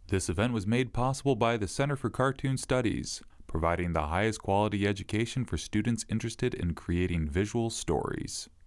This event was made possible by the Center for Cartoon Studies, providing the highest quality education for students interested in creating visual stories.